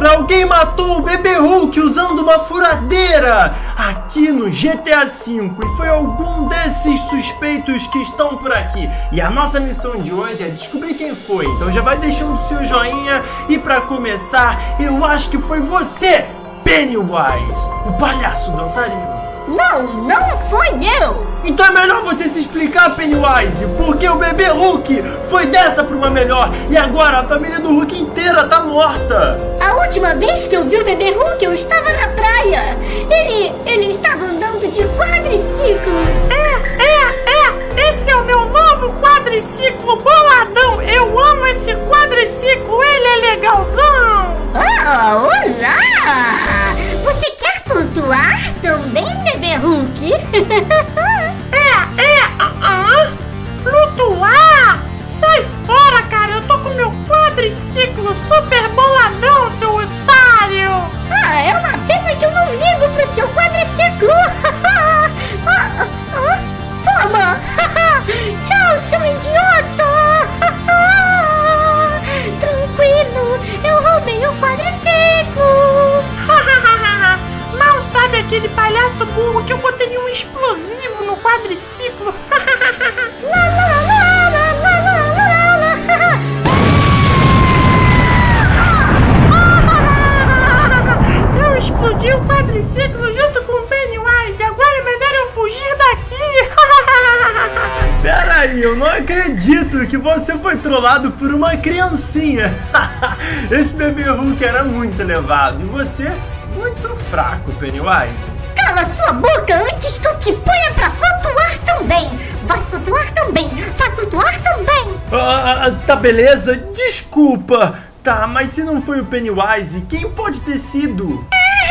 alguém matou o bebê Hulk usando uma furadeira aqui no GTA V. E foi algum desses suspeitos que estão por aqui. E a nossa missão de hoje é descobrir quem foi. Então já vai deixando o seu joinha. E pra começar, eu acho que foi você, Pennywise, o palhaço dançarino. Não foi eu! Então é melhor você se explicar, Pennywise, porque o bebê Hulk foi dessa pra uma melhor e agora a família do Hulk inteira tá morta. A última vez que eu vi o bebê Hulk, eu estava na praia. Ele estava andando de quadriciclo. Esse é o meu novo quadriciclo boladão. Eu amo esse quadriciclo, ele é legalzão. Ah, olá! Você quer flutuar também, bebê Hulk? Flutuar? Sai fora, cara, eu tô com meu quadriciclo super boladão, seu otário. Ah, é uma pena que eu não ligo pro seu quadriciclo. Toma! Tchau, seu idiota! Tranquilo, eu roubei o quadriciclo. Mal sabe aquele palhaço burro que eu botei um explosivo no quadriciclo. Eu explodi o quadriciclo junto com o Pennywise. Agora é melhor eu fugir daqui. Pera aí, eu não acredito que você foi trollado por uma criancinha. Esse bebê Hulk era muito elevado e você muito fraco, Pennywise. Cala sua boca antes que eu te ponha pra flutuar também. Vai flutuar também, vai flutuar também. Tá beleza, desculpa. Tá, mas se não foi o Pennywise, quem pode ter sido?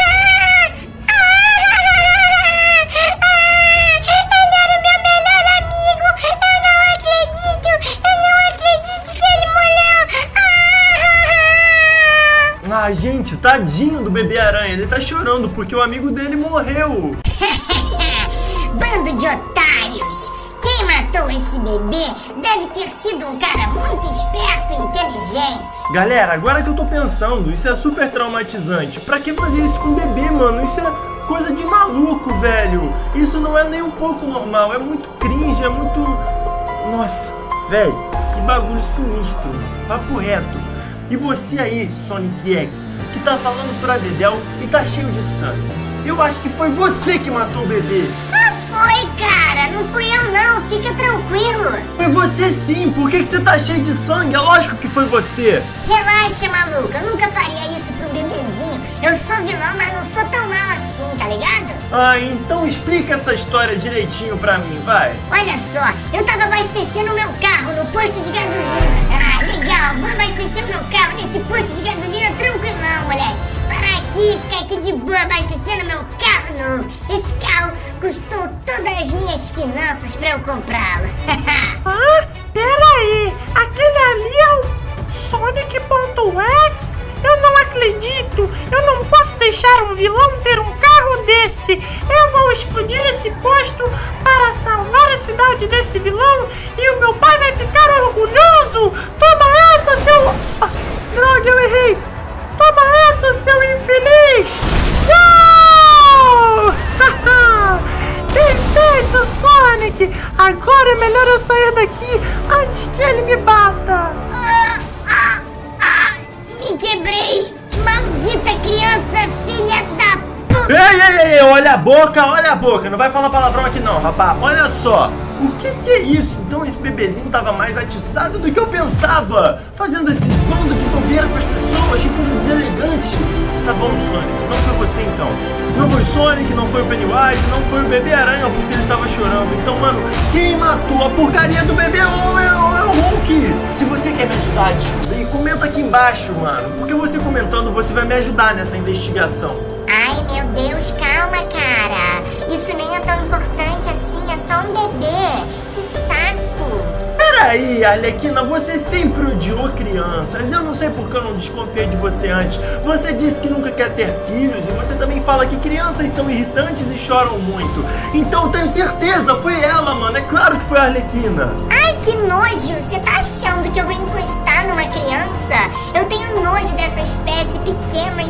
Ah, gente, tadinho do bebê aranha, ele tá chorando porque o amigo dele morreu. Bando de otários! Quem matou esse bebê deve ter sido um cara muito esperto e inteligente. Galera, agora que eu tô pensando, isso é super traumatizante. Pra que fazer isso com o bebê, mano? Isso é coisa de maluco, velho. Isso não é nem um pouco normal, é muito cringe, é muito... Nossa, velho, que bagulho sinistro, papo reto. E você aí, Sonic X, que tá falando pra Dedéu e tá cheio de sangue. Eu acho que foi você que matou o bebê. Não foi, cara. Não fui eu, não. Fica tranquilo. Foi você sim. Por que você tá cheio de sangue? É lógico que foi você. Relaxa, maluco. Eu nunca faria isso pro bebezinho. Eu sou vilão, mas não sou tão mal assim, tá ligado? Ah, então explica essa história direitinho pra mim, vai. Olha só, eu tava abastecendo o meu carro no posto de gasolina. Ah, legal. Vou abastecer o meu carro nesse posto de gasolina tranquilão, moleque. Parar aqui, ficar aqui de boa abastecendo meu carro novo. Esse carro custou todas as minhas finanças pra eu comprá-lo. Peraí, aquele ali é o Sonic.X? Eu não acredito, eu não posso deixar um vilão ter um carro desse. Eu vou explodir esse posto para salvar a cidade desse vilão e o meu pai vai ficar orgulhoso. Toma essa, seu... droga, eu errei. Toma essa, seu infeliz! Uou! Perfeito, Sonic! Agora é melhor eu sair daqui antes que ele me bata! Me quebrei! Maldita criança, filha da puta! Ei, olha a boca! Não vai falar palavrão aqui não, rapaz! Olha só! O que é isso? Então esse bebezinho tava mais atiçado do que eu pensava! Fazendo esse bando de bobeira com as pessoas, que coisa deselegante! Tá bom, Sonic, não foi você então. Não foi Sonic, não foi o Pennywise, não foi o bebê aranha porque ele tava chorando. Então, mano, quem matou a porcaria do bebê é o Hulk! Se você quer me ajudar a descobrir, comenta aqui embaixo, mano. Porque você comentando, você vai me ajudar nessa investigação. Ai, meu Deus, calma, cara. Isso nem é tão importante assim, é só um bebê. Que saco! Peraí, Arlequina, você sempre odiou crianças. Eu não sei porque eu não desconfiei de você antes. Você disse que nunca quer ter filhos e você também fala que crianças são irritantes e choram muito. Então eu tenho certeza, foi ela, mano. É claro que foi a Arlequina. Ai, que nojo! Você tá achando que eu vou encostar numa criança? Eu tenho nojo dessa espécie pequena e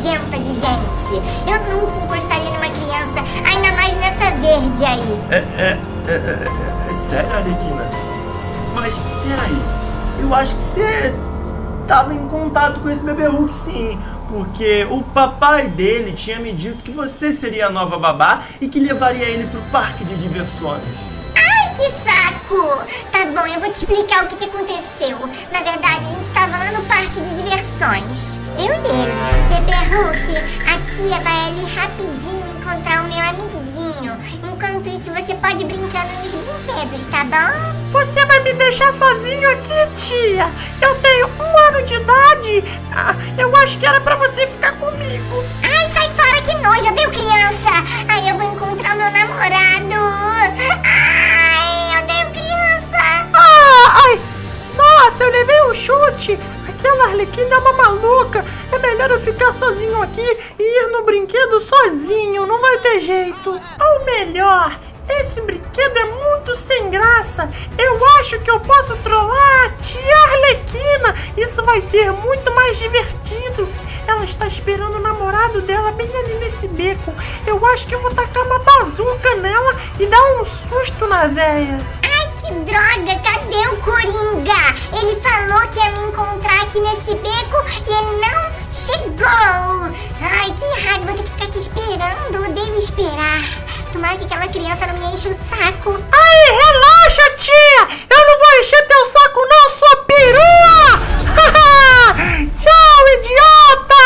nojenta de gente. Eu nunca encostaria numa criança, ainda mais nessa verde aí. É sério, Arlequina? Mas peraí, eu acho que você tava em contato com esse bebê Hulk, sim. Porque o papai dele tinha me dito que você seria a nova babá e que levaria ele pro parque de diversões. Ai, que saco! Tá bom, eu vou te explicar o que aconteceu. Na verdade, a gente tava lá no parque de diversões. Eu e ele. Bebê Hulk, a tia vai ali rapidinho encontrar o meu amiguinho. Enquanto isso, você pode brincar nos brinquedos, tá bom? Você vai me deixar sozinho aqui, tia? Eu tenho 1 ano de idade. Eu acho que era pra você ficar comigo. Ai, sai fora, que nojo, viu, criança? Ai, eu vou encontrar o meu namorado. Ai, eu odeio criança. Ai, nossa, eu levei um chute. Aquela Arlequina é uma maluca. É melhor eu ficar sozinho aqui e ir no brinquedo sozinho. Não vai ter jeito. Ou melhor, esse brinquedo é muito sem graça. Eu acho que eu posso trollar a tia Arlequina. Isso vai ser muito mais divertido. Ela está esperando o namorado dela bem ali nesse beco. Eu acho que eu vou tacar uma bazuca nela e dar um susto na véia. Ai, que droga, cadê o Coringa? Ele falou que ia me encontrar aqui nesse beco e ele não chegou. Ai, que raiva, vou ter que ficar aqui esperando. Odeio esperar. Tomara que aquela criança não me enche o saco. Ai, relaxa, tia! Eu não vou encher teu saco não, sua perua! Tchau, idiota!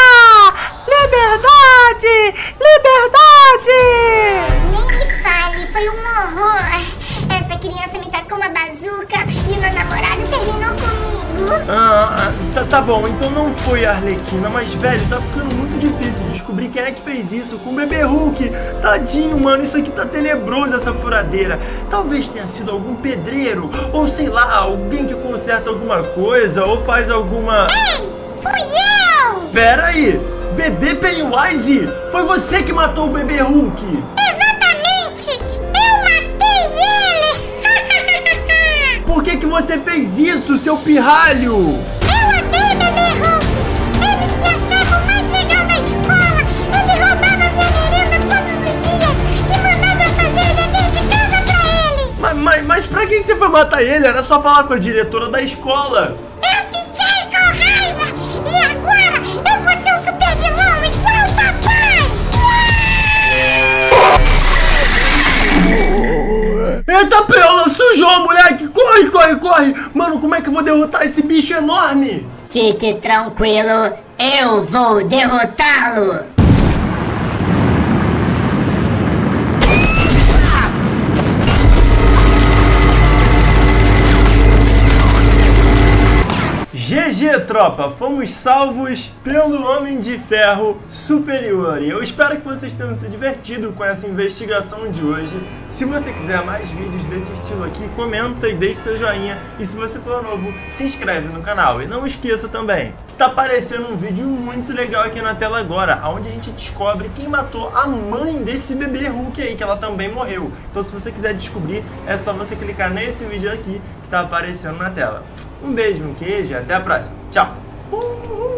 Liberdade! Liberdade! Nem me fale, foi um horror. Essa criança me tacou uma bazuca e o meu namorado terminou comigo. Tá bom, então não foi a Arlequina, mas velho, tá ficando muito difícil descobrir quem é que fez isso com o bebê Hulk. Tadinho, mano, isso aqui tá tenebroso, essa furadeira. Talvez tenha sido algum pedreiro, ou sei lá, alguém que conserta alguma coisa, ou faz alguma... Ei, fui eu! Pera aí, bebê Pennywise, foi você que matou o bebê Hulk. Exatamente, eu matei ele! Por que você fez isso, seu pirralho? Eu amei bebê Hulk! Ele se achava o mais legal da escola! Ele roubava minha merenda todos os dias e mandava eu fazer dever de casa pra ele! Mas pra que você foi matar ele? Era só falar com a diretora da escola! Eu fiquei com raiva! E agora eu vou ser um super vilão igual o papai! Eita preula, sujou, moleque! Corre, corre, corre! Mano, como é que eu vou derrotar esse bicho enorme? Fique tranquilo, eu vou derrotá-lo! GG, tropa! Fomos salvos pelo Homem de Ferro Superior. E eu espero que vocês tenham se divertido com essa investigação de hoje. Se você quiser mais vídeos desse estilo aqui, comenta e deixe seu joinha. E se você for novo, se inscreve no canal. E não esqueça também que tá aparecendo um vídeo muito legal aqui na tela agora, onde a gente descobre quem matou a mãe desse bebê Hulk aí, que ela também morreu. Então se você quiser descobrir, é só você clicar nesse vídeo aqui que tá aparecendo na tela. Um beijo, um queijo e até a próxima. Tchau!